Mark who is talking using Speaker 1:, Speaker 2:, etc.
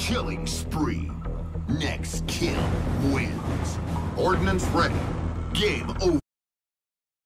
Speaker 1: Killing spree. Next kill wins. Ordnance ready. Game over.